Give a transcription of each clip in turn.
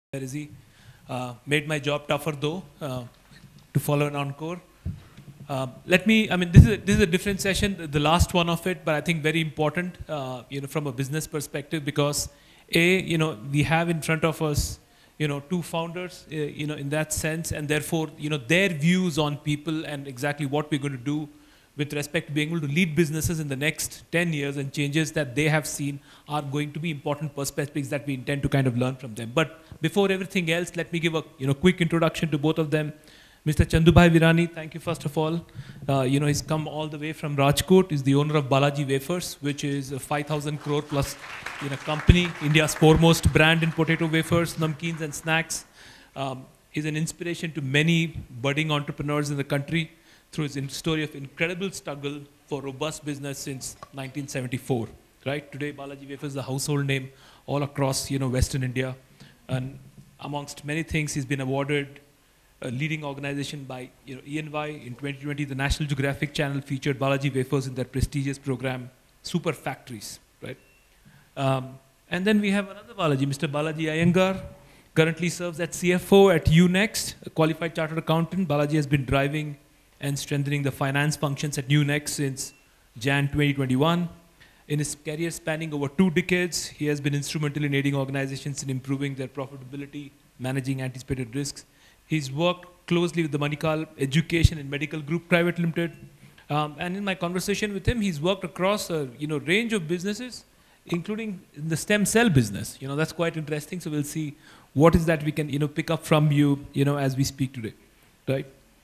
Where is he? Made my job tougher though to follow an encore. This is a different session, the last one of it, but I think very important, from a business perspective, because we have in front of us, two founders, in that sense, and therefore, their views on people and exactly what we're going to do with respect to being able to lead businesses in the next 10 years and changes that they have seen are going to be important perspectives that we intend to kind of learn from them. But before everything else, let me give a quick introduction to both of them. Mr. Chandubhai Virani, thank you first of all. He's come all the way from Rajkot. He's the owner of Balaji Wafers, which is a 5,000 crore plus company, India's foremost brand in potato wafers, namkeens and snacks. He's an inspiration to many budding entrepreneurs in the country through his story of incredible struggle for robust business since 1974. Right? Today, Balaji Wafers is a household name all across Western India. And amongst many things, he's been awarded a leading organization by ENY. In 2020, the National Geographic Channel featured Balaji Wafers in their prestigious program, Super Factories. Right? And then we have another Balaji, Mr. Balaji Iyengar, currently serves as CFO at Unext, a qualified chartered accountant. Balaji has been driving and strengthening the finance functions at Unext since Jan 2021. In his career spanning over 2 decades, he has been instrumental in aiding organizations in improving their profitability, managing anticipated risks. He's worked closely with the Manikal Education and Medical Group Private Limited. And in my conversation with him, he's worked across a range of businesses, including the stem cell business. That's quite interesting. So we'll see what is that we can pick up from you, as we speak today, right?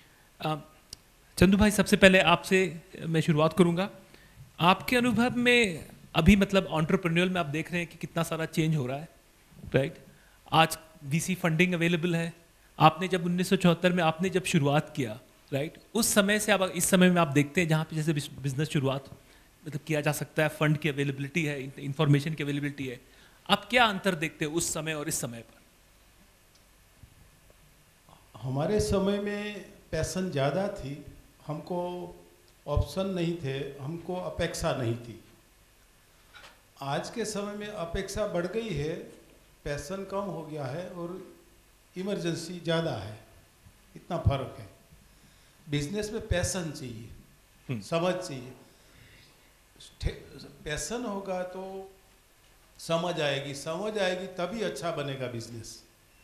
Chandu भाई, सबसे पहले आपसे मैं शुरुआत करूंगा. आपके अनुभव में अभी मतलब एंटरप्रेन्योर में आप देख रहे हैं कि कितना सारा चेंज हो रहा है, राइट? आज वीसी फंडिंग अवेलेबल है. आपने जब 1974 में आपने जब शुरुआत किया, राइट, उस समय से अब इस समय में आप देखते हैं जहाँ पे जैसे बिजनेस शुरुआत मतलब किया जा सकता है, फंड की अवेलेबिलिटी है, इंफॉर्मेशन की अवेलेबिलिटी है, आप क्या अंतर देखते हैं उस समय और इस समय पर? हमारे समय में पैशन ज़्यादा थी, हमको ऑप्शन नहीं थे, हमको अपेक्षा नहीं थी. आज के समय में अपेक्षा बढ़ गई है, पैशन कम हो गया है और इमरजेंसी ज़्यादा है. इतना फर्क है. बिजनेस में पैशन चाहिए, समझ चाहिए. पैशन होगा तो समझ आएगी तभी अच्छा बनेगा बिजनेस.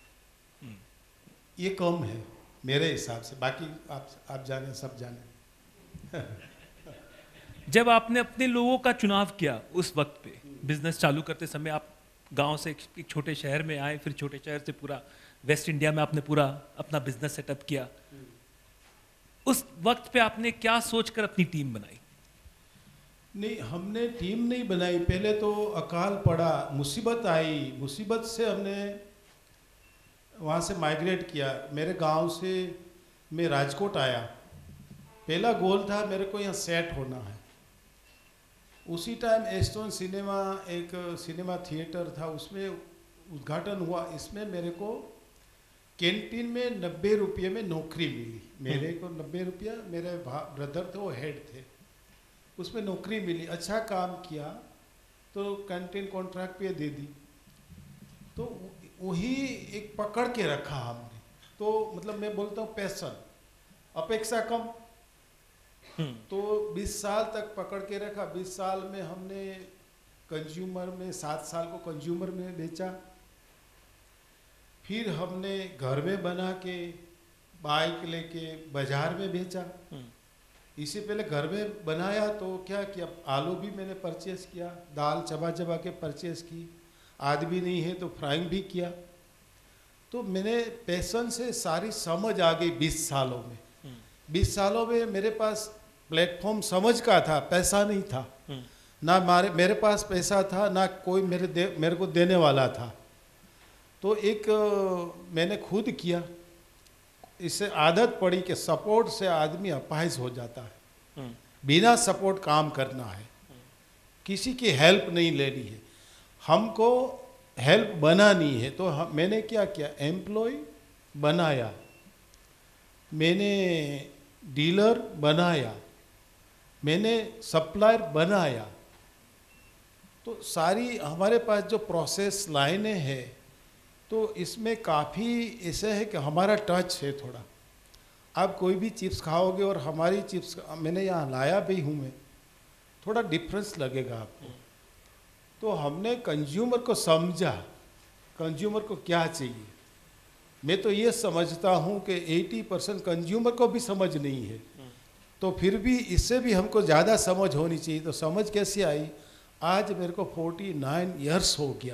ये कम है मेरे हिसाब से, बाकी आप जाने, सब जाने. जब आपने अपने लोगों का चुनाव किया उस वक्त पे, बिजनेस चालू करते समय आप गांव से एक छोटे शहर में आए, फिर छोटे शहर से पूरा वेस्ट इंडिया में आपने पूरा अपना बिजनेस सेटअप किया. उस वक्त पे आपने क्या सोचकर अपनी टीम बनाई? नहीं, हमने टीम नहीं बनाई. पहले तो अकाल पड़ा, मुसीबत आई, मुसीबत से हमने वहाँ से माइग्रेट किया. मेरे गांव से मैं राजकोट आया. पहला गोल था मेरे को यहाँ सेट होना है. उसी टाइम एस्टोन सिनेमा, एक सिनेमा थिएटर था, उसमें उद्घाटन हुआ. इसमें मेरे को कैंटीन में 90 रुपये में नौकरी मिली. मेरे को 90 रुपया, मेरे ब्रदर थे वो हेड थे, उसमें नौकरी मिली. अच्छा काम किया तो कैंटीन कॉन्ट्रैक्ट पे दे दी. तो वही एक पकड़ के रखा हमने. तो मतलब मैं बोलता हूँ पैशन, अपेक्षा कम. तो 20 साल तक पकड़ के रखा. 20 साल में हमने कंज्यूमर में 7 साल को कंज्यूमर में बेचा. फिर हमने घर में बना के बाइक लेके बाजार में बेचा. इससे पहले घर में बनाया तो क्या किया, आलू भी मैंने परचेस किया, दाल चबा के परचेस की, आदमी नहीं है तो फ्राइंग भी किया. तो मैंने पैशन से सारी समझ आ गई 20 सालों में. 20 सालों में मेरे पास प्लेटफॉर्म समझ का था, पैसा नहीं था. ना मेरे पास पैसा था, ना कोई मेरे को देने वाला था. तो एक मैंने खुद किया. इससे आदत पड़ी कि सपोर्ट से आदमी अपाहिज हो जाता है. बिना सपोर्ट काम करना है, किसी की हेल्प नहीं लेनी है, हमको हेल्प बनानी है. तो मैंने क्या किया, एम्प्लॉय बनाया, मैंने डीलर बनाया, मैंने सप्लायर बनाया. तो सारी हमारे पास जो प्रोसेस लाइनें हैं तो इसमें काफ़ी ऐसा है कि हमारा टच है थोड़ा। आप कोई भी चिप्स खाओगे और हमारी चिप्स मैंने यहाँ लाया भी हूँ मैं, थोड़ा डिफरेंस लगेगा आपको। तो हमने कंज्यूमर को समझा, कंज्यूमर को क्या चाहिए। मैं तो ये समझता हूँ कि 80% कंज्यूमर को भी समझ नहीं है, तो फिर भी इससे भी हमको ज़्यादा समझ होनी चाहिए। तो समझ कैसे आई, आज मेरे को 49 इयर्स हो गया,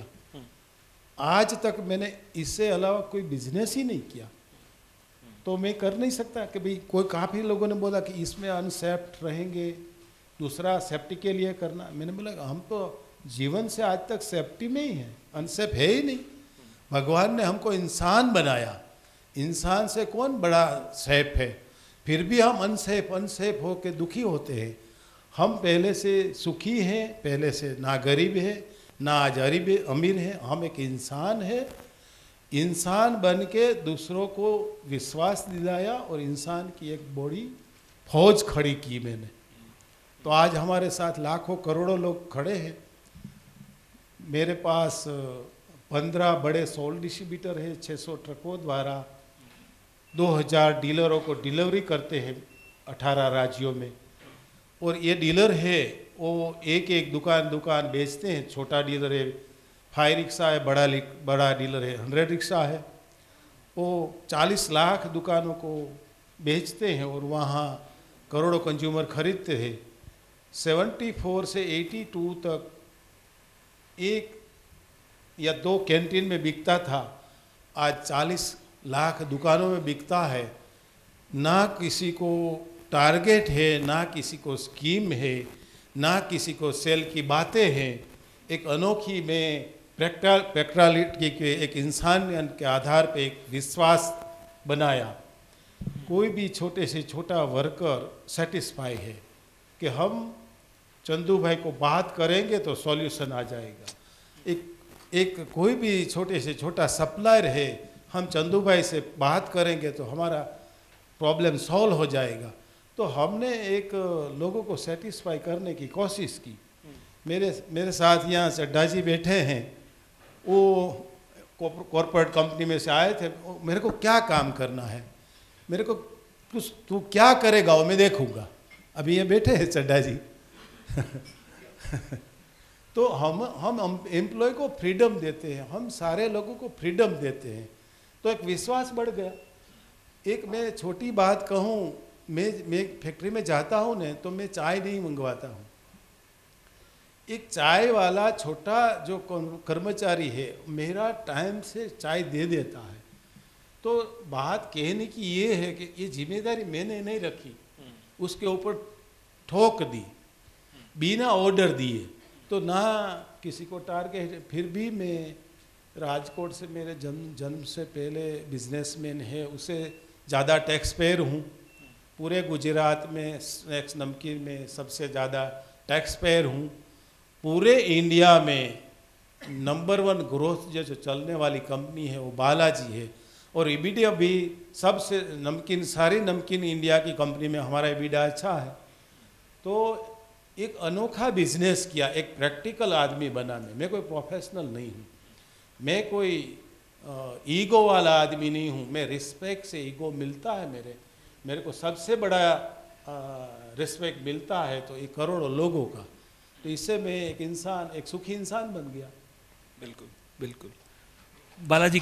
आज तक मैंने इससे अलावा कोई बिजनेस ही नहीं किया। तो मैं कर नहीं सकता कि भाई कोई, काफ़ी लोगों ने बोला कि इसमें अनसेफ्ट रहेंगे, दूसरा सेफ्टी के लिए करना। मैंने बोला हम तो जीवन से आज तक सेफ्टी में ही हैं, अनसेफ है ही नहीं। भगवान ने हमको इंसान बनाया, इंसान से कौन बड़ा सेफ है, फिर भी हम अनसेफ हो के दुखी होते हैं। हम पहले से सुखी हैं, पहले से ना गरीब है ना आज अमीर है, हम एक इंसान है। इंसान बन के दूसरों को विश्वास दिलाया और इंसान की एक बड़ी फौज खड़ी की मैंने। तो आज हमारे साथ लाखों करोड़ों लोग खड़े हैं। मेरे पास 15 बड़े सोल डिस्ट्रीब्यूटर हैं, 600 ट्रकों द्वारा 2000 डीलरों को डिलीवरी करते हैं 18 राज्यों में। और ये डीलर है वो एक एक दुकान बेचते हैं। छोटा डीलर है 5 रिक्शा है, बड़ा डीलर है 100 रिक्शा है। वो 40 लाख दुकानों को बेचते हैं और वहाँ करोड़ों कंज्यूमर खरीदते हैं। 74 से 82 तक एक या 2 कैंटीन में बिकता था, आज 40 लाख दुकानों में बिकता है। ना किसी को टारगेट है, ना किसी को स्कीम है, ना किसी को सेल की बातें हैं। एक अनोखी में प्रैक्टिकलिटी के एक इंसान के आधार पे एक विश्वास बनाया। कोई भी छोटे से छोटा वर्कर सेटिस्फाई है कि हम चंदू भाई को बात करेंगे तो सॉल्यूशन आ जाएगा। एक कोई भी छोटे से छोटा सप्लायर है, हम चंदू भाई से बात करेंगे तो हमारा प्रॉब्लम सॉल्व हो जाएगा। तो हमने एक लोगों को सेटिस्फाई करने की कोशिश की। मेरे साथ यहाँ चड्ढा जी बैठे हैं, वो कॉर्पोरेट कंपनी में से आए थे। मेरे को क्या काम करना है, मेरे को कुछ तू क्या करेगा वो मैं देखूँगा। अभी ये बैठे हैं चड्ढा जी तो हम एम्प्लॉय को फ्रीडम देते हैं, हम सारे लोगों को फ्रीडम देते हैं, तो एक विश्वास बढ़ गया। एक मैं छोटी बात कहूँ, मैं फैक्ट्री में जाता हूँ न तो मैं चाय नहीं मंगवाता हूँ। एक चाय वाला छोटा जो कर्मचारी है मेरा टाइम से चाय दे देता है। तो बात कहने की ये है कि ये जिम्मेदारी मैंने नहीं रखी, उसके ऊपर ठोक दी बिना ऑर्डर दिए। तो ना किसी को टारगेट, फिर भी मैं राजकोट से, मेरे जन्म से पहले बिजनेसमैन है, उसे ज़्यादा टैक्स पेयर हूँ। पूरे गुजरात में स्नैक्स नमकीन में सबसे ज़्यादा टैक्स पेयर हूँ। पूरे इंडिया में नंबर 1 ग्रोथ जो चलने वाली कंपनी है वो बालाजी है। और ईबीडा भी सबसे नमकीन, सारी नमकीन इंडिया की कंपनी में हमारा ईबीडा अच्छा है। तो एक अनोखा बिजनेस किया, एक प्रैक्टिकल आदमी बना। मैं कोई प्रोफेशनल नहीं हूँ, मैं कोई ईगो वाला आदमी नहीं हूँ। मैं रिस्पेक्ट से, ईगो मिलता है मेरे को सबसे बड़ा रिस्पेक्ट मिलता है तो ये करोड़ों लोगों का। तो इससे मैं एक इंसान, एक सुखी इंसान बन गया। बिल्कुल बिल्कुल। Balaji,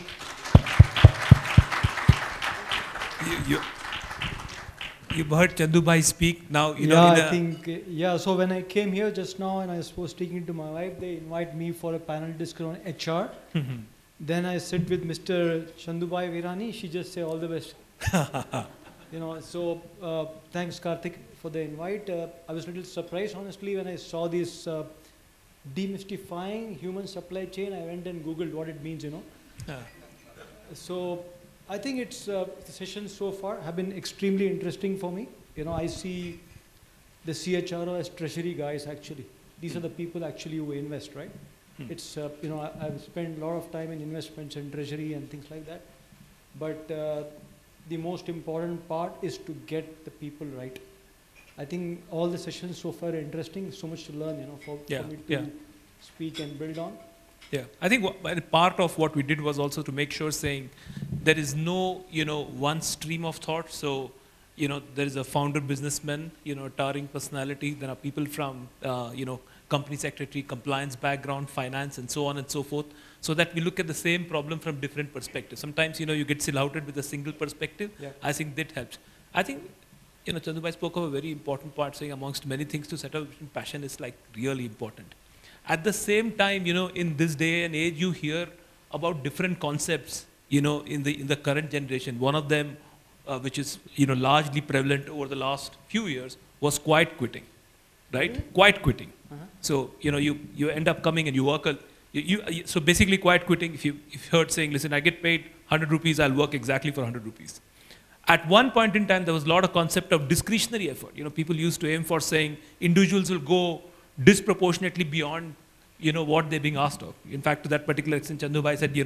you heard Chandu bhai speak now, you know. Yeah, I think, yeah, so when I came here just now and I was speaking to my wife, they invite me for a panel discussion on HR. Then I sit with Mr. Chandu bhai Virani, she just say all the best. You know, so thanks Karthik for the invite. I was a little surprised honestly when I saw this demystifying human supply chain. I went and googled what it means, you know. So I think it's the sessions so far have been extremely interesting for me. You know, I see the CHRO as treasury guys actually. These are the people actually who invest, right? It's, you know, I've spent a lot of time in investments and treasury and things like that. But the most important part is to get the people right. I think all the sessions so far are interesting, so much to learn, you know, for me to speak and build on. Yeah, I think part of what we did was also to make sure saying there is no, one stream of thought. So, there is a founder businessman, towering personality. There are people from, company secretary, compliance background, finance, and so on and so forth. So that we look at the same problem from different perspectives. Sometimes, you get silhouetted with a single perspective. Yeah. I think that helps. I think, Chandubai spoke of a very important part, saying amongst many things to set up passion is like really important. At the same time, in this day and age, you hear about different concepts, in the current generation. One of them, which is, largely prevalent over the last few years, was quiet quitting, right? Really? Quiet quitting. Uh-huh. So, you end up coming and you work, so basically quiet quitting, if you heard saying, listen, I get paid 100 rupees, I'll work exactly for 100 rupees. At one point in time, there was a lot of concept of discretionary effort. People used to aim for saying individuals will go disproportionately beyond, what they're being asked of. In fact, to that particular extent, Chandubai said,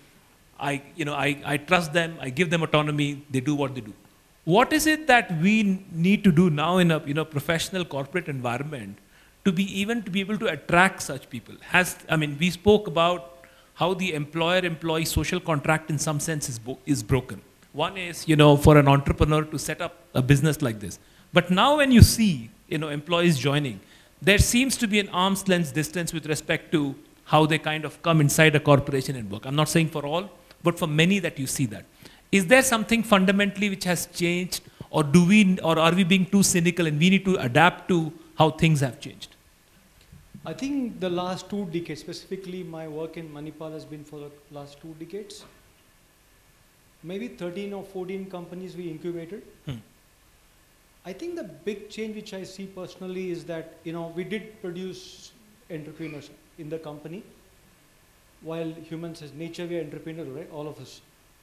I trust them, I give them autonomy, they do what they do. What is it that we need to do now in a, professional corporate environment to be able to attract such people? We spoke about how the employer-employee social contract in some sense is broken. One is, for an entrepreneur to set up a business like this. But now when you see, employees joining, there seems to be an arm's length distance with respect to how they kind of come inside a corporation and work. I'm not saying for all, but for many that you see that. Is there something fundamentally which has changed, or are we being too cynical and we need to adapt to how things have changed? I think the last 2 decades, specifically my work in Manipal has been for the last 2 decades. Maybe 13 or 14 companies we incubated. I think the big change which I see personally is that, we did produce entrepreneurs in the company. While humans as nature, we are entrepreneurial, right? All of us.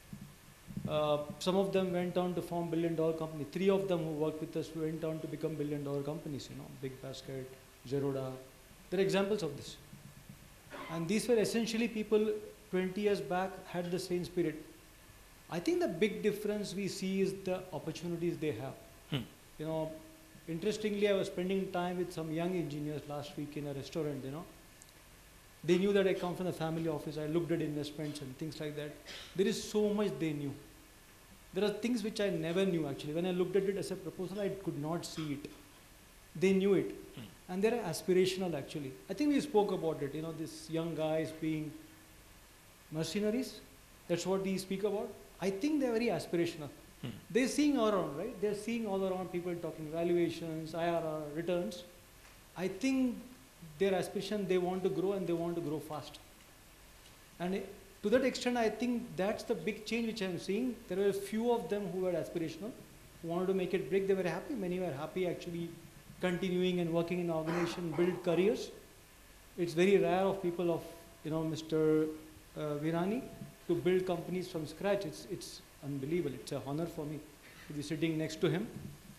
Some of them went on to form billion-dollar company. 3 of them who worked with us went on to become billion-dollar companies, Big Basket, Zerodha. There are examples of this. And these were essentially people 20 years back had the same spirit. I think the big difference we see is the opportunities they have. Interestingly, I was spending time with some young engineers last week in a restaurant, They knew that I come from the family office. I looked at investments and things like that. There is so much they knew. There are things which I never knew actually. When I looked at it as a proposal, I could not see it. They knew it. And they're aspirational actually. I think we spoke about it, these young guys being mercenaries. That's what we speak about. I think they're very aspirational. They're seeing all around, right? They're seeing all around people talking valuations, IRR, returns. I think their aspiration, they want to grow and they want to grow fast. And to that extent, I think that's the big change which I'm seeing. There were a few of them who were aspirational, who wanted to make it big. They were happy. Many were happy actually continuing and working in an organization, build careers. It's very rare of people of, Mr. Virani to build companies from scratch. It's unbelievable. It's an honor for me to be sitting next to him.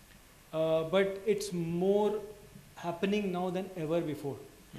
But it's more happening now than ever before.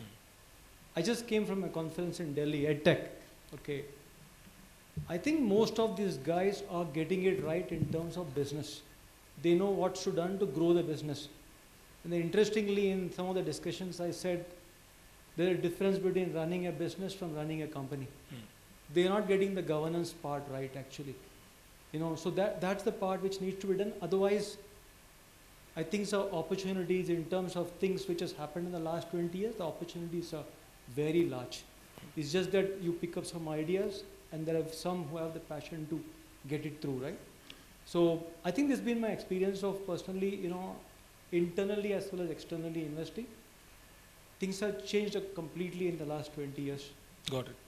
I just came from a conference in Delhi, EdTech. Okay. I think most of these guys are getting it right in terms of business. They know what's to done to grow the business. And then interestingly, in some of the discussions, I said there is a difference between running a business from running a company. They're not getting the governance part right, actually. So that's the part which needs to be done. Otherwise, I think so opportunities in terms of things which has happened in the last 20 years, the opportunities are very large. It's just that you pick up some ideas and there are some who have the passion to get it through, right? So I think this has been my experience of personally, internally as well as externally investing. Things have changed completely in the last 20 years. Got it.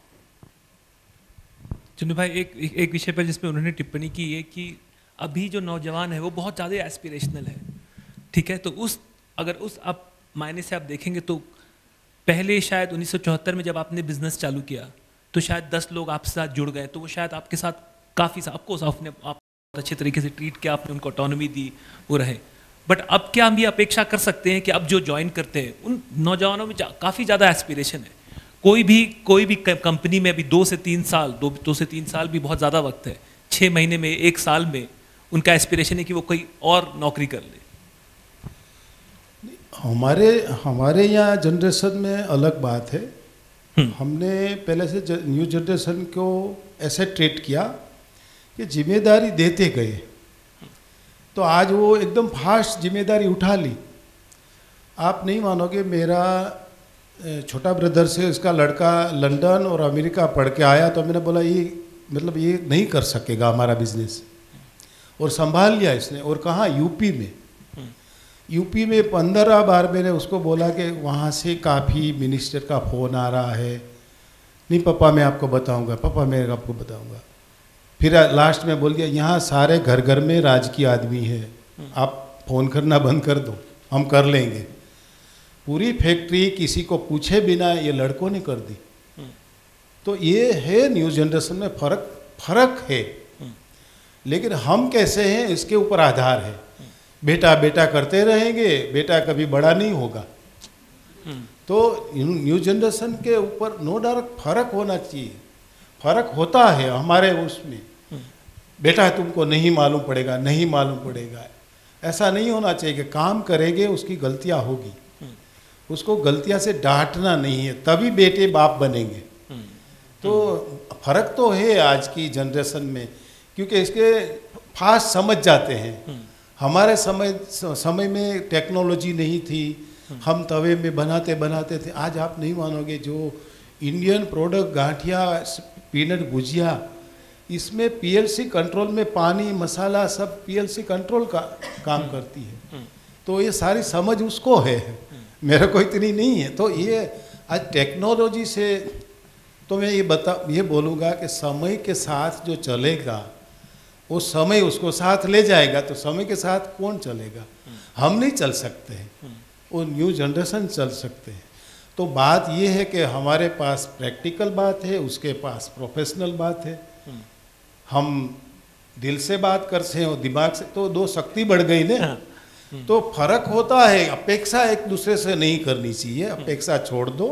Chunnu भाई एक विषय पर जिसमें उन्होंने टिप्पणी की है कि अभी जो नौजवान है वो बहुत ज़्यादा एस्पिरेशनल है, ठीक है? तो अगर उस आप मायने से आप देखेंगे तो पहले शायद 1974 में जब आपने बिजनेस चालू किया तो शायद 10 लोग आपके साथ जुड़ गए, तो वो शायद आपके साथ काफ़ी आपको आपने अच्छे तरीके से ट्रीट किया, आपने उनको ऑटोनॉमी दी, वो रहे. बट अब क्या हम ये अपेक्षा कर सकते हैं कि अब जो ज्वाइन करते हैं उन नौजवानों में काफ़ी ज़्यादा एस्पिरेशन है? कोई भी कंपनी में अभी 2 से 3 साल भी बहुत ज़्यादा वक्त है. 6 महीने में, 1 साल में उनका एस्पिरेशन है कि वो कोई और नौकरी कर ले. हमारे यहाँ जनरेशन में अलग बात है. हमने पहले से न्यू जनरेशन को ऐसे ट्रीट किया कि जिम्मेदारी देते गए, तो आज वो एकदम फास्ट जिम्मेदारी उठा ली। आप नहीं मानोगे, मेरा छोटा ब्रदर से उसका लड़का लंदन और अमेरिका पढ़ के आया, तो मैंने बोला ये मतलब ये नहीं कर सकेगा हमारा बिजनेस, और संभाल लिया इसने। और कहाँ, यूपी में। यूपी में 15 बार मैंने उसको बोला कि वहाँ से काफ़ी मिनिस्टर का फ़ोन आ रहा है, नहीं पापा मैं आपको बताऊंगा, पापा मैं आपको बताऊंगा। फिर लास्ट में बोल दिया यहाँ सारे घर घर में राजकीय आदमी है, आप फ़ोन करना बंद कर दो, हम कर लेंगे। पूरी फैक्ट्री किसी को पूछे बिना ये लड़कों ने कर दी। तो ये है न्यू जनरेशन में फर्क है, लेकिन हम कैसे हैं इसके ऊपर आधार है। बेटा बेटा करते रहेंगे, बेटा कभी बड़ा नहीं होगा। तो न्यू जनरेशन के ऊपर नो डाउट फर्क होना चाहिए, फर्क होता है हमारे उसमें। बेटा तुमको नहीं मालूम पड़ेगा, नहीं मालूम पड़ेगा, ऐसा नहीं होना चाहिए कि काम करेंगे उसकी गलतियां होगी, उसको गलतियां से डांटना नहीं है, तभी बेटे बाप बनेंगे। तो फर्क तो है आज की जनरेशन में, क्योंकि इसके फास्ट समझ जाते हैं। हमारे समय में टेक्नोलॉजी नहीं थी, हम तवे में बनाते थे। आज आप नहीं मानोगे, जो Indian product ganthiya, peanut gujiya, इसमें पीएलसी कंट्रोल में पानी मसाला सब पीएलसी कंट्रोल का काम करती है। तो ये सारी समझ उसको है, मेरे को इतनी नहीं है। तो ये आज टेक्नोलॉजी से, तो मैं ये बोलूँगा कि समय के साथ जो चलेगा वो समय उसको साथ ले जाएगा। तो समय के साथ कौन चलेगा? हम नहीं चल सकते हैं, वो न्यू जनरेशन चल सकते हैं। तो बात ये है कि हमारे पास प्रैक्टिकल बात है, उसके पास प्रोफेशनल बात है। हम दिल से बात करते हैं और दिमाग से, तो दो शक्ति बढ़ गई ना। तो फर्क होता है, अपेक्षा एक दूसरे से नहीं करनी चाहिए, अपेक्षा छोड़ दो।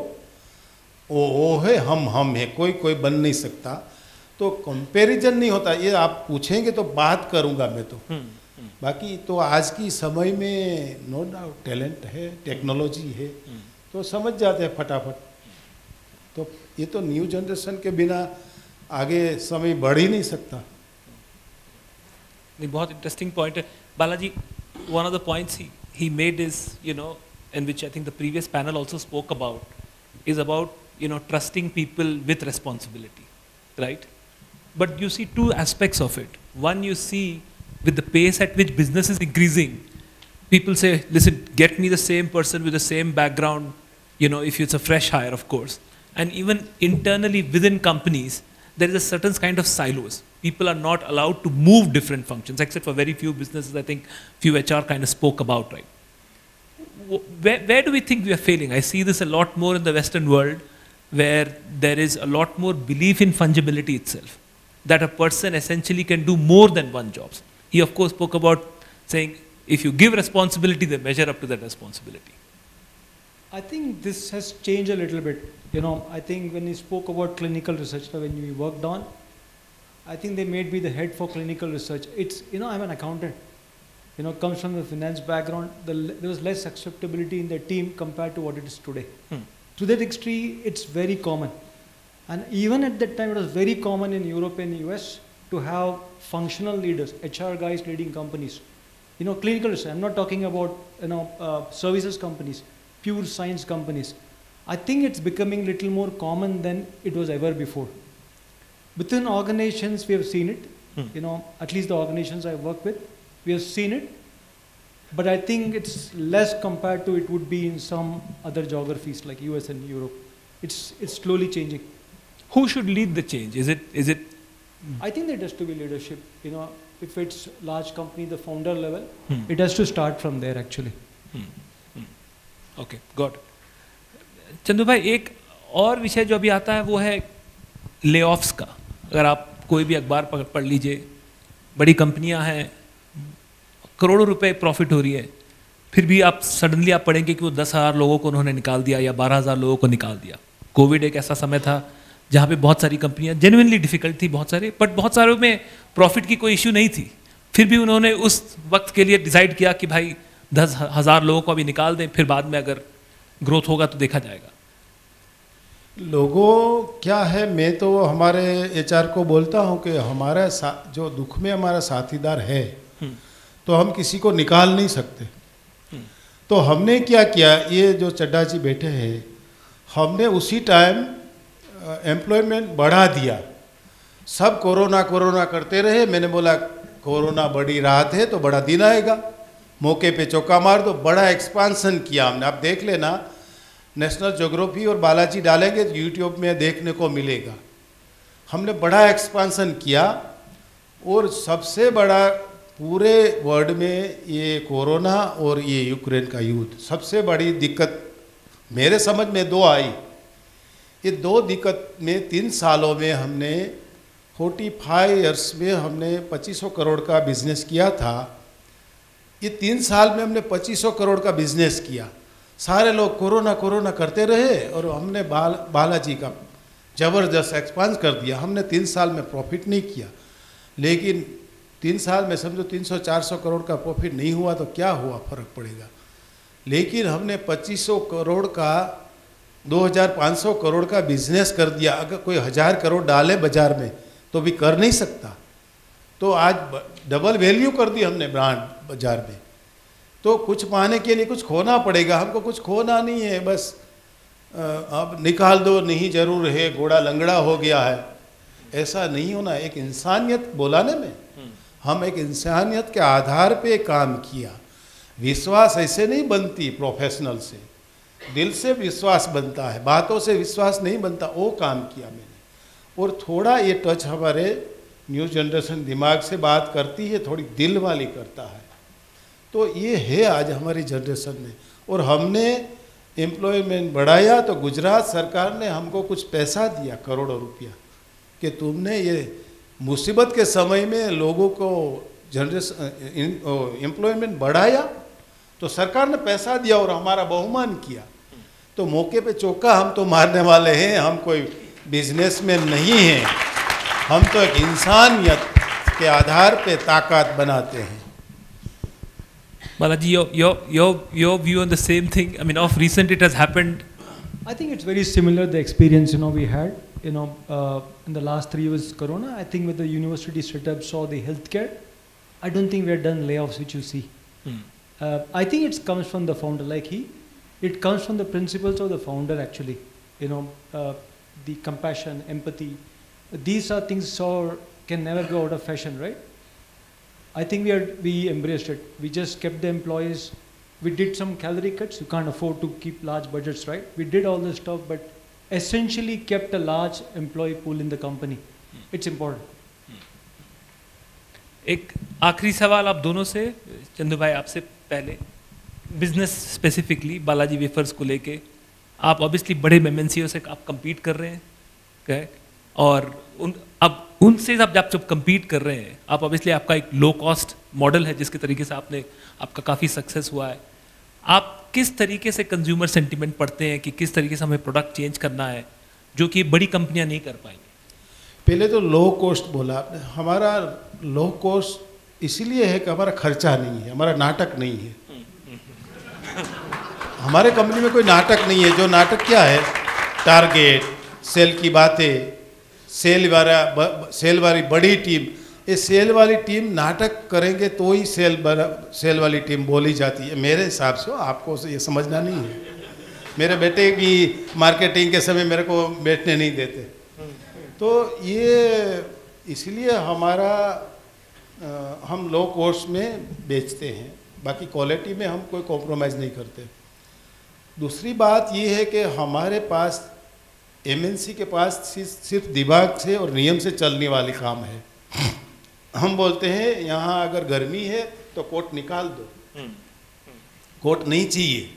वो है, हम है, कोई बन नहीं सकता। तो कंपैरिजन नहीं होता। ये आप पूछेंगे तो बात करूंगा मैं तो। बाकी तो आज की समय में नो डाउट टैलेंट है, टेक्नोलॉजी है, तो समझ जाते हैं फटाफट। तो ये तो न्यू जनरेशन के बिना आगे समय बढ़ ही नहीं सकता। नहीं, बहुत इंटरेस्टिंग पॉइंट है Balaji. one of the points he made is, and which I think the previous panel also spoke about, is about, trusting people with responsibility, right? But you see two aspects of it. One, you see with the pace at which business is increasing, people say, listen, get me the same person with the same background, if it's a fresh hire, of course. And even internally within companies, there is a certain kind of silos. People are not allowed to move different functions, except for very few businesses. I think few HR kind of spoke about, right? Where do we think we are failing? I see this a lot more in the Western world, where there is a lot more belief in fungibility itself, that a person essentially can do more than one job. He of course spoke about saying, if you give responsibility, they measure up to that responsibility. I think this has changed a little bit. I think when he spoke about clinical research, when we worked on, I think they made me the head for clinical research. It's, I'm an accountant, comes from the finance background. There was less acceptability in the team compared to what it is today. To that extreme, it's very common. And even at that time, it was very common in Europe and US to have functional leaders, HR guys leading companies. Clinical research, I'm not talking about, services companies, pure science companies. I think it's becoming a little more common than it was ever before. Within organizations, we have seen it, at least the organizations I work with, we have seen it, but I think it's less compared to it would be in some other geographies like US and Europe. It's slowly changing. Who should lead the change? Is it? I think there has to be leadership. If it's large company, the founder level, it has to start from there actually. Okay, got it. Chandu भाई, एक और विषय जो अभी आता है वो है ले-ऑफ्स का। अगर आप कोई भी अखबार पढ़ लीजिए, बड़ी कंपनियां हैं, करोड़ों रुपए प्रॉफिट हो रही है, फिर भी आप सडनली आप पढ़ेंगे कि वो 10,000 लोगों को उन्होंने निकाल दिया या 12,000 लोगों को निकाल दिया। कोविड एक ऐसा समय था जहाँ पे बहुत सारी कंपनियां जेन्युइनली डिफिकल्ट थी, बहुत सारे, बट बहुत सारों में प्रॉफिट की कोई इश्यू नहीं थी। फिर भी उन्होंने उस वक्त के लिए डिसाइड किया कि भाई 10,000 लोगों को अभी निकाल दें, फिर बाद में अगर ग्रोथ होगा तो देखा जाएगा। लोगों क्या है, मैं तो हमारे एचआर को बोलता हूँ कि हमारा जो दुख में हमारा साथीदार है तो हम किसी को निकाल नहीं सकते। तो हमने क्या किया, ये जो चड्डा जी बैठे हैं, हमने उसी टाइम एम्प्लॉयमेंट बढ़ा दिया। सब कोरोना कोरोना करते रहे, मैंने बोला कोरोना बड़ी रात है तो बड़ा दिन आएगा, मौके पे चौका मार दो। बड़ा एक्सपांसन किया हमने। आप देख लेना, नेशनल ज्योग्राफी और बालाजी डालेंगे तो यूट्यूब में देखने को मिलेगा। हमने बड़ा एक्सपांसन किया और सबसे बड़ा पूरे वर्ल्ड में ये कोरोना और ये यूक्रेन का युद्ध, सबसे बड़ी दिक्कत मेरे समझ में दो आई। ये दो दिक्कत में 3 सालों में हमने 45 ईयर्स में हमने 2500 करोड़ का बिजनेस किया था। ये 3 साल में हमने 2500 करोड़ का बिजनेस किया। सारे लोग कोरोना कोरोना करते रहे और हमने बालाजी का ज़बरदस्त एक्सपांस कर दिया। हमने 3 साल में प्रॉफिट नहीं किया, लेकिन 3 साल में समझो 300-400 करोड़ का प्रॉफिट नहीं हुआ तो क्या हुआ, फ़र्क पड़ेगा। लेकिन हमने 2500 करोड़ का 2500 करोड़ का बिजनेस कर दिया। अगर कोई 1000 करोड़ डाले बाजार में तो भी कर नहीं सकता। तो आज डबल वैल्यू कर दी हमने ब्रांड बाजार में। तो कुछ पाने के लिए कुछ खोना पड़ेगा, हमको कुछ खोना नहीं है। बस अब निकाल दो, नहीं जरूर है, घोड़ा लंगड़ा हो गया है, ऐसा नहीं होना। एक इंसानियत बोलाने में हम एक इंसानियत के आधार पे काम किया। विश्वास ऐसे नहीं बनती प्रोफेशनल से, दिल से विश्वास बनता है, बातों से विश्वास नहीं बनता। वो काम किया मैंने। और थोड़ा ये टच हमारे न्यू जनरेशन दिमाग से बात करती है, थोड़ी दिल वाली करता है। तो ये है आज हमारी जनरेशन में। और हमने एम्प्लॉयमेंट बढ़ाया तो गुजरात सरकार ने हमको कुछ पैसा दिया, करोड़ों रुपया, कि तुमने ये मुसीबत के समय में लोगों को जनरेशन एम्प्लॉयमेंट बढ़ाया तो सरकार ने पैसा दिया और हमारा बहुमान किया। तो मौके पे चौका हम तो मारने वाले हैं, हम कोई बिजनेसमैन नहीं हैं। हम तो एक इंसानियत के आधार पे ताकत बनाते हैं। Balaji, your view on the same thing. I mean, of recent it has happened. I think it's very similar, the experience we had in the last 3 years corona. I think with the university setups or the healthcare, I don't think we have done layoffs which you see. I think it comes from the founder, it comes from the principles of the founder actually. The compassion, empathy, these are things can never go out of fashion, right? I think we embraced it. We just kept the employees. We did some calorie cuts. You can't afford to keep large budgets, right? We did all this stuff, but essentially kept a large employee pool in the company. It's important. एक आखिरी सवाल आप दोनों से, चंदू भाई आपसे पहले, business specifically Balaji wafers को लेके, आप ऑब्वियसली बड़े एमएनसीओ से आप compete कर रहे हैं, करेक्ट? और अब उनसे आप जब compete कर रहे हैं, आप ऑब्वियसली आपका एक लो कॉस्ट मॉडल है जिसके तरीके से आपका काफ़ी सक्सेस हुआ है। आप किस तरीके से कंज्यूमर सेंटिमेंट पढ़ते हैं कि किस तरीके से हमें प्रोडक्ट चेंज करना है जो कि बड़ी कंपनियां नहीं कर पाएंगी? पहले तो लो कॉस्ट बोला आपने। हमारा लो कॉस्ट इसीलिए है कि हमारा खर्चा नहीं है, हमारा नाटक नहीं है। हमारे कंपनी में कोई नाटक नहीं है। जो नाटक क्या है, टारगेट, सेल की बातें, सेल वाली बड़ी टीम। ये सेल वाली टीम नाटक करेंगे तो ही सेल वाली टीम बोली जाती है मेरे हिसाब से। आपको ये समझना नहीं है। मेरे बेटे भी मार्केटिंग के समय मेरे को बैठने नहीं देते। तो ये इसलिए हम लो कॉस्ट में बेचते हैं, बाकी क्वालिटी में हम कोई कॉम्प्रोमाइज़ नहीं करते। दूसरी बात ये है कि हमारे पास एमएनसी के पास सिर्फ दिमाग से और नियम से चलने वाली काम है। हम बोलते हैं यहाँ अगर गर्मी है तो कोट निकाल दो, कोट नहीं चाहिए।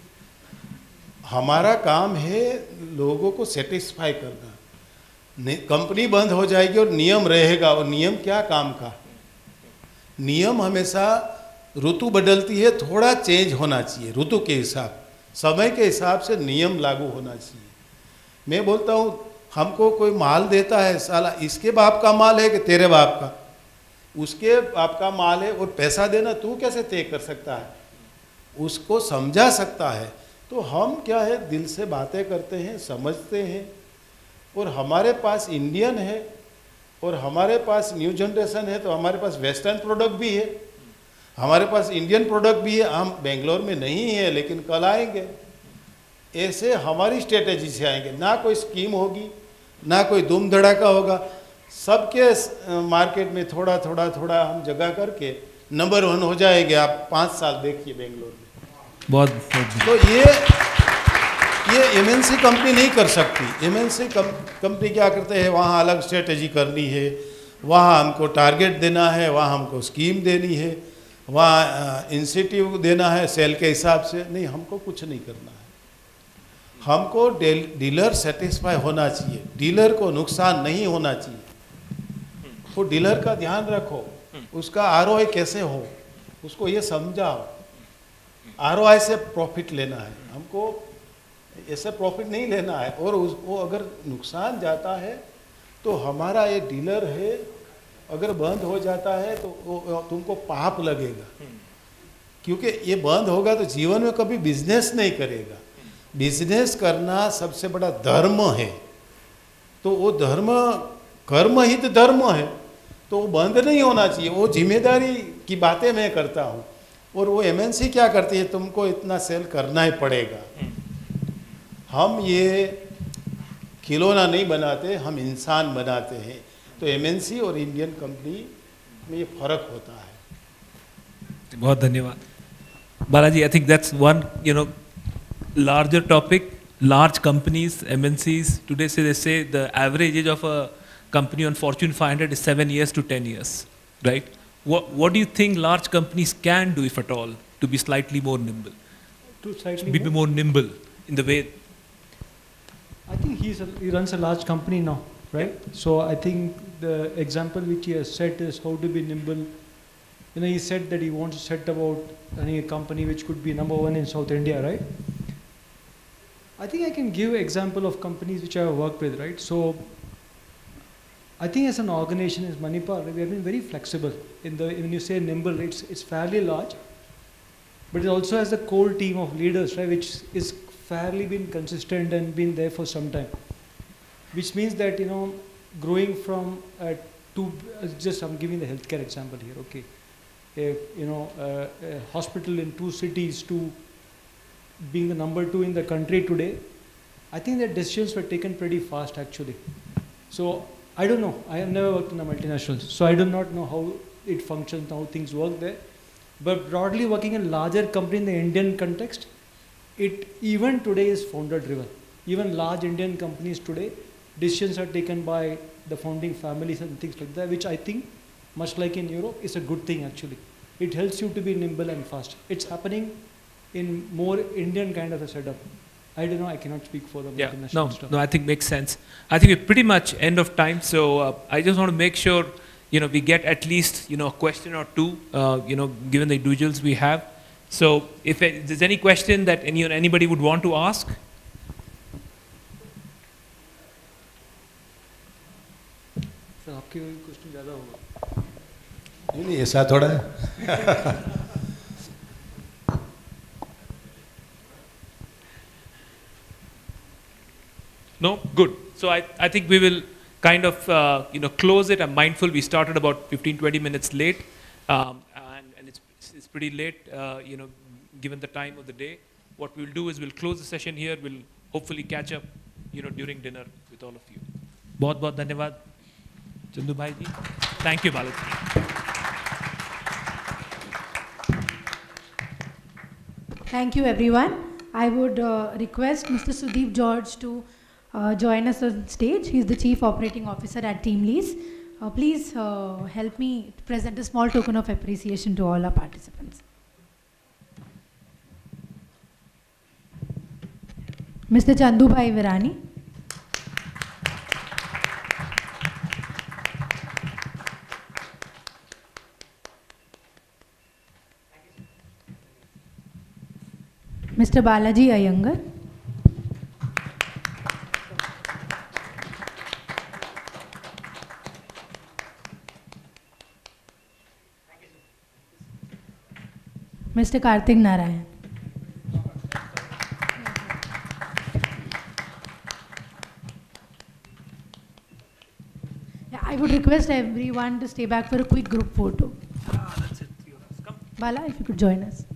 हमारा काम है लोगों को सेटिस्फाई करना। कंपनी बंद हो जाएगी और नियम रहेगा। और नियम क्या काम का? नियम हमेशा ऋतु बदलती है, थोड़ा चेंज होना चाहिए ऋतु के हिसाब, समय के हिसाब से नियम लागू होना चाहिए। मैं बोलता हूँ हमको कोई माल देता है, साला इसके बाप का माल है कि तेरे बाप का? उसके बाप का माल है और पैसा देना तू कैसे तय कर सकता है? उसको समझा सकता है तो हम क्या है, दिल से बातें करते हैं, समझते हैं, और हमारे पास इंडियन है और हमारे पास न्यू जनरेशन है, तो हमारे पास वेस्टर्न प्रोडक्ट भी है, हमारे पास इंडियन प्रोडक्ट भी है। हम बेंगलोर में नहीं है लेकिन कल आएंगे। ऐसे हमारी स्ट्रेटेजी से आएंगे, ना कोई स्कीम होगी, ना कोई धूम धड़ाका होगा, सबके मार्केट में थोड़ा थोड़ा थोड़ा हम जगह करके नंबर 1 हो जाएंगे। आप 5 साल देखिए बेंगलोर में। बहुत तो ये एमएनसी कंपनी नहीं कर सकती। एमएनसी कंपनी क्या करते हैं, वहाँ अलग स्ट्रेटेजी करनी है, वहाँ हमको टारगेट देना है, वहाँ हमको स्कीम देनी है, वहाँ इंसेंटिव देना है सेल के हिसाब से। नहीं, हमको कुछ नहीं करना है। हमको डीलर सेटिस्फाई होना चाहिए, डीलर को नुकसान नहीं होना चाहिए। वो डीलर का ध्यान रखो, उसका आरओआई कैसे हो, उसको ये समझाओ। आरओआई से प्रॉफिट लेना है, हमको ऐसे प्रॉफिट नहीं लेना है। और वो अगर नुकसान जाता है तो हमारा ये डीलर है, अगर बंद हो जाता है तो वो तुमको पाप लगेगा, क्योंकि ये बंद होगा तो जीवन में कभी बिजनेस नहीं करेगा। बिजनेस करना सबसे बड़ा धर्म है, तो वो धर्म, कर्म ही तो धर्म है, तो वो बंद नहीं होना चाहिए। वो जिम्मेदारी की बातें मैं करता हूँ। और वो एमएनसी क्या करती है, तुमको इतना सेल करना ही पड़ेगा। हम ये खिलौना नहीं बनाते, हम इंसान बनाते हैं। तो एमएनसी और इंडियन कंपनी में ये फर्क होता है। बहुत धन्यवाद Balaji. I think that's one larger topic. Large companies, MNCs today say the average age of a company on Fortune 500 is 7 years to 10 years, right? What do you think large companies can do, if at all, to be slightly more nimble, be more nimble in the way? I think he runs a large company now, right? So I think the example which he has set is how to be nimble. He said that he wants to set about running a company which could be number 1 in South India, right? I think I can give an example of companies which I have worked with, right? So I think as an organization, as Manipal, we have been very flexible. When you say nimble, it's fairly large, but it also has a core team of leaders, right, which is fairly been consistent and been there for some time. Which means that, growing from just I'm giving the healthcare example here, okay? A hospital in 2 cities to being the number 2 in the country today, I think the decisions were taken pretty fast actually. So I don't know, I have never worked in a multinational, so I do not know how it functions, how things work there. But broadly working in larger company in the Indian context, it even today is founder driven. Even large Indian companies today, decisions are taken by the founding families and things like that, which I think, much like in Europe, is a good thing actually. It helps you to be nimble and fast. It's happening in more Indian kind of a setup. I don't know, I cannot speak for the multinational stuff. No, I think makes sense. I think we're pretty much end of time, so I just want to make sure, we get at least, a question or two, given the individuals we have. So if there's any question that anybody would want to ask. Sir, आपके question ज़्यादा होगा। नहीं, ऐसा थोड़ा है। No? Good. So I think we will kind of, close it. I'm mindful we started about 15-20 minutes late, and it's pretty late, given the time of the day. What we'll do is we'll close the session here. We'll hopefully catch up, during dinner with all of you. बहुत धन्यवाद चंदू भाई जी. Thank you, Balaji. Thank you, everyone. I would request Mr. Sudeep George to join us on stage. He is the Chief Operating Officer at TeamLease. Please help me present a small token of appreciation to all our participants. Mr. Chandu Bhai Virani. Mr. Balaji Iyengar. Mr. Karthik Narayan. I would request everyone to stay back for a quick group photo. That's it. Come. Bala, if you could join us.